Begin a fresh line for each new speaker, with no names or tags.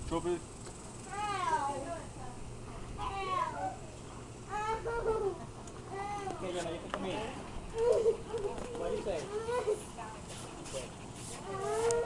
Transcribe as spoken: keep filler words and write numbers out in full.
Trophy.
Okay, Jenna, you can come in. What do you say? Okay.